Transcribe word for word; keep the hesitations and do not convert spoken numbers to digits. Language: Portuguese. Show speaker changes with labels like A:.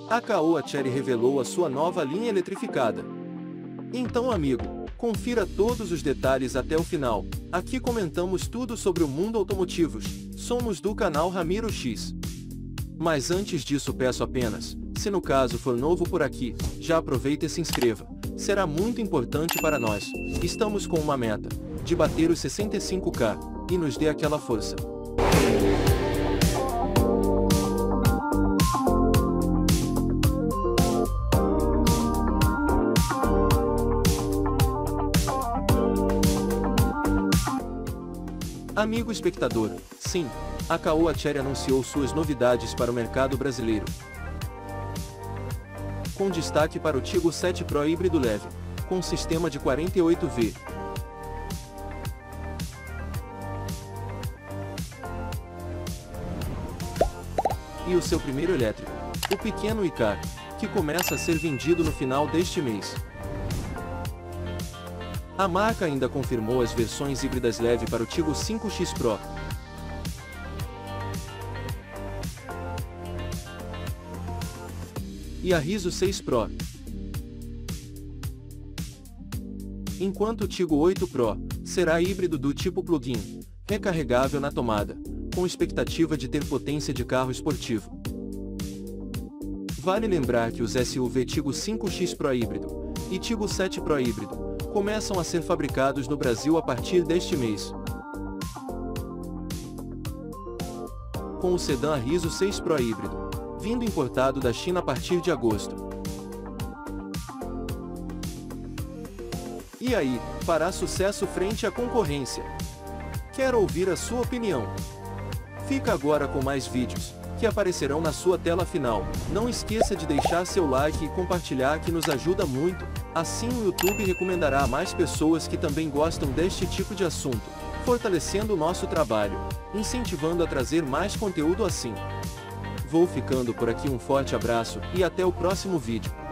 A: A Caoa Chery revelou a sua nova linha eletrificada. Então, amigo, confira todos os detalhes até o final. Aqui comentamos tudo sobre o mundo automotivos. Somos do canal Ramiro X. Mas antes disso peço apenas, se no caso for novo por aqui, já aproveita e se inscreva. Será muito importante para nós. Estamos com uma meta, de bater os sessenta e cinco K, e nos dê aquela força. Amigo espectador, sim, a Caoa Chery anunciou suas novidades para o mercado brasileiro. Com destaque para o Tiggo sete Pro híbrido leve, com sistema de quarenta e oito volts. E o seu primeiro elétrico, o pequeno iCar, que começa a ser vendido no final deste mês. A marca ainda confirmou as versões híbridas leve para o Tiggo cinco X Pro. E a Rizzo seis Pro. Enquanto o Tiggo oito Pro será híbrido do tipo plug-in, recarregável na tomada, com expectativa de ter potência de carro esportivo. Vale lembrar que os S U V Tiggo cinco X Pro híbrido e Tiggo sete Pro híbrido começam a ser fabricados no Brasil a partir deste mês. Com o sedã Rizzo seis Pro híbrido, vindo importado da China a partir de agosto. E aí, fará sucesso frente à concorrência? Quero ouvir a sua opinião. Fica agora com mais vídeos, que aparecerão na sua tela final. Não esqueça de deixar seu like e compartilhar, que nos ajuda muito. Assim o YouTube recomendará a mais pessoas que também gostam deste tipo de assunto, fortalecendo o nosso trabalho, incentivando a trazer mais conteúdo assim. Vou ficando por aqui, um forte abraço e até o próximo vídeo.